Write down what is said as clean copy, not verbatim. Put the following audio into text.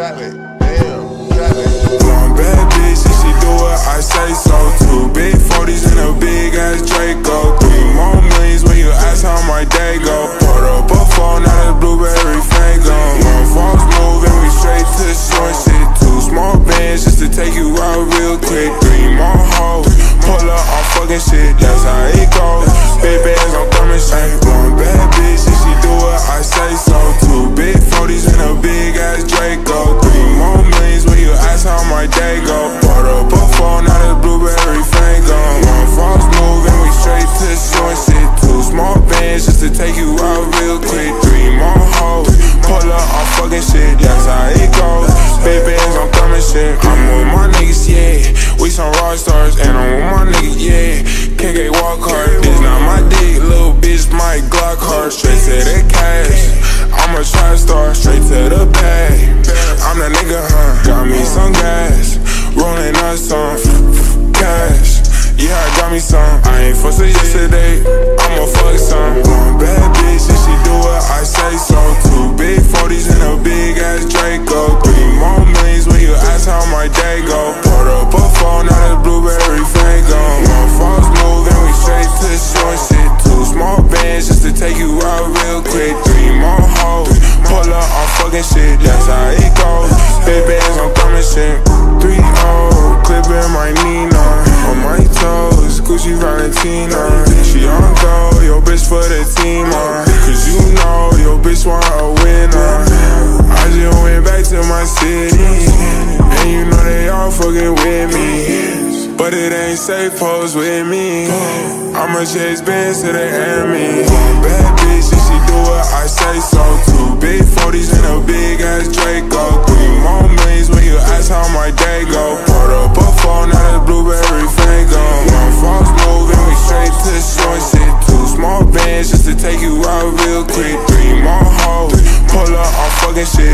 exactly. Damn, exactly. One bad bitch and she do what I say so. 2 big 40s and a big ass Draco. 3 more millions when you ask how my day go. Put up a phone, not a blueberry Faygo. One false move and we straight to the short shit. 2 small bands just to take you out real quick. 3 more hoes, pull up on fucking shit. That's how it goes. Big bands, I'm coming straight. One bad bitch and she do what I say so. 2 big 40s and a big ass Draco. 3 more millions when you ask how my day go. Put up a phone, not a blueberry Faygo. One false move and we straight to the short shit. 2 small bands just to take you out real quick. 3 more hoes, pull up on fucking shit. That's how it goes. Big bands, I'm coming shit. I'm with my niggas, yeah. We some rock stars and I'm with my niggas, yeah. KK walk hard, this not my dick, little bitch, my Glock hard. Straight to the cash, I'm a trap star, straight to the bag. I'm that nigga, huh? Got me some gas, rolling up some cash. Yeah, I got me some. I ain't fussing yesterday, I'ma fuck some. One bad bitch and she do what I say so. 2 big 40s and a big ass Draco. 3 more millions when you ask how my day go. Put up a phone, not a blueberry Faygo. One false move and we straight to the short shit. 2 small bands just to take you out real quick. 3 more hoes, pull up on fucking shit. That's how it goes. Big bands, I'm coming shit. 3-0, clipping my Nina. On my toes, Gucci Valentina. She on go, yo bitch for the team, cause you know your bitch want a winner. I just went back to my city, and you know they all fucking with me. But it ain't safe, pose with me. I'ma chase bands till they end me. Bad bitch and she do what I say so. 2 big 40s and a big ass Draco. 3 more millions when you ask how my day go. Put up a phone, not a blueberry Faygo. One false move and we straight to the short shit. 2 small bands just to take you out real quick. 3 more hoes, pull up on fucking shit.